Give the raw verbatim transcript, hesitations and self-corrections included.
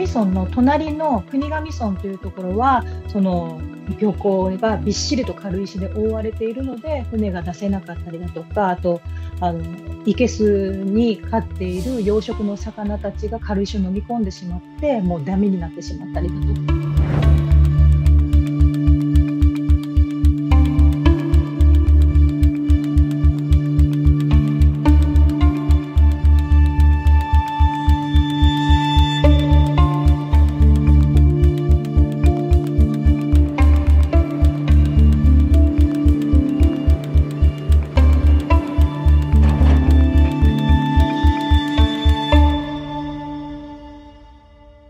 上村の隣の国頭村というところはその漁港がびっしりと軽石で覆われているので船が出せなかったりだとか、あとあの生けすに飼っている養殖の魚たちが軽石を飲み込んでしまってもうダメになってしまったりだとか。